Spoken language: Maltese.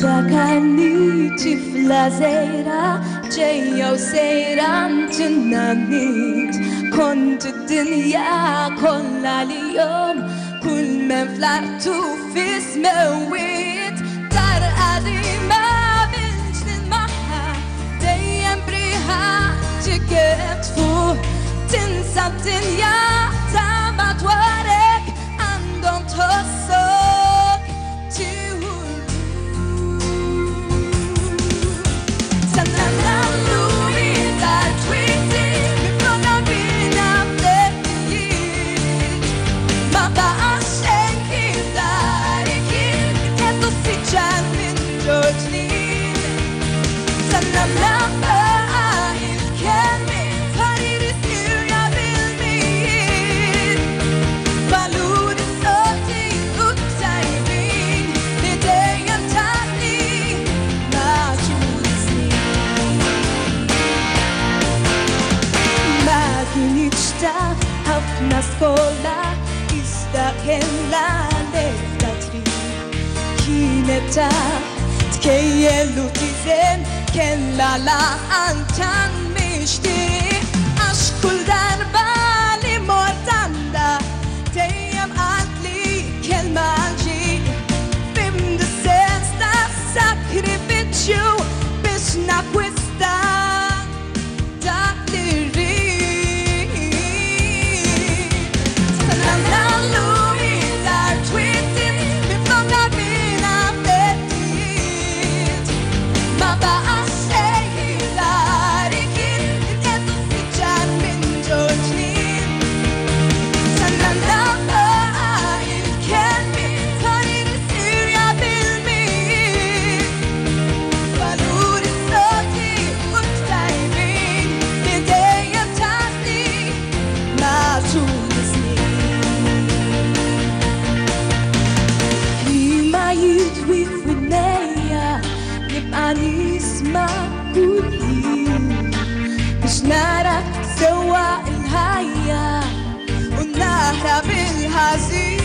كاني طفلة صغيرة جاية وسايرة تناميت كنت الدنيا كلها اليوم كل ما فلقت في سماويت دار قديمة بنجن معها دايم بريها تكت فوق تنسى الدنيا تابت وراك عندهم تصوك تهول سنانا لوني دار تويتي بفضل بينا بلقيت ما بقاش شاكي داركي كتاتو سيجان من جوجلين سنانا بقى الكلمة فريد سيريا بالميت بالود صوتي وتايبين بداية تاني ما تونسني ما كنتش تعرف ħafna skola iżda kellha l-eftatri kienet taf tkejjel u tiżen kellha laqan tan mixtieq għax kull darba li mort għandha dejjem qaltli kelma ġie fim dis-sens ta' sakrifiċċju biex nakwista dak li rrid. Sanna lumi dar twittit miflokna bina ftettiet ma baqax xejn dari kien intqedu siġġan minn ġoġlin. Sanna baqa il-kelmi farid isirja bil-miet valuri s-soti u t-tajbin li dejjem tagħti matul is-snin. Klima jitwi f'widnejja nibqa' nisma' kull ħin biex nara sewwa il-ħajja u naħrab il-ħażin.